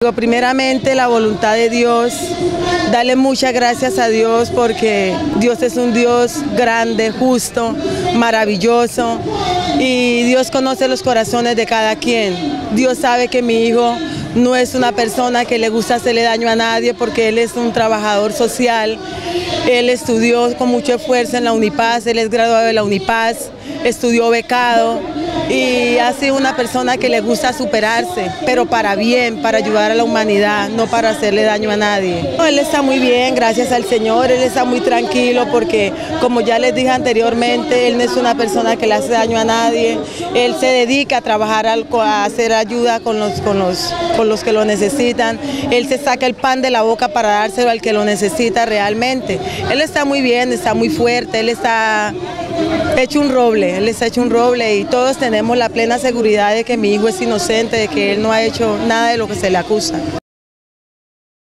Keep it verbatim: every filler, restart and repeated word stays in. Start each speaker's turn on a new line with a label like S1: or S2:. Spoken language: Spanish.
S1: Primeramente la voluntad de Dios, darle muchas gracias a Dios porque Dios es un Dios grande, justo, maravilloso y Dios conoce los corazones de cada quien. Dios sabe que mi hijo no es una persona que le gusta hacerle daño a nadie porque él es un trabajador social, él estudió con mucho esfuerzo en la Unipaz, él es graduado de la Unipaz, estudió becado y ha sido una persona que le gusta superarse, pero para bien, para ayudar a la humanidad, no para hacerle daño a nadie. Él está muy bien, gracias al Señor, él está muy tranquilo porque, como ya les dije anteriormente, él no es una persona que le hace daño a nadie, él se dedica a trabajar, a hacer ayuda con los, con los, con los que lo necesitan, él se saca el pan de la boca para dárselo al que lo necesita realmente. Él está muy bien, está muy fuerte, él está hecho un roble, él está hecho un roble y todos tenemos la plena seguridad de que mi hijo es inocente, de que él no ha hecho nada de lo que se le acusa.